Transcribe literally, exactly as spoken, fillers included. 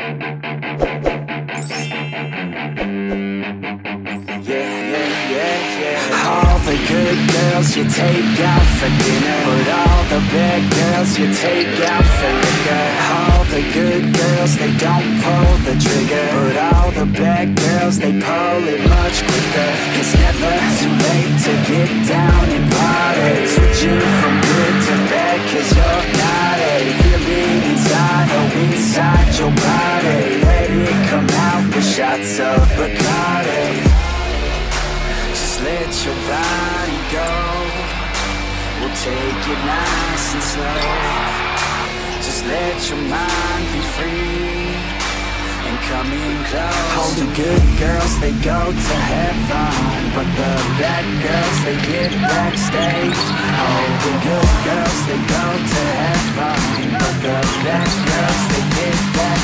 All the good girls you take out for dinner, but all the bad girls you take out for liquor. All the good girls, they don't pull the trigger, but all the bad girls, they pull it much quicker. It's never too late to get down and party. Switch you from good to bad, cause you're not a feel it inside, oh inside your body. Let it come out with shots of Bacardi. Let your body go. We'll take it nice and slow. Just let your mind be free and come in close. All the good girls, they go to heaven, but the bad girls, they get backstage. All the good girls, they go to heaven, but the bad girls, they get backstage.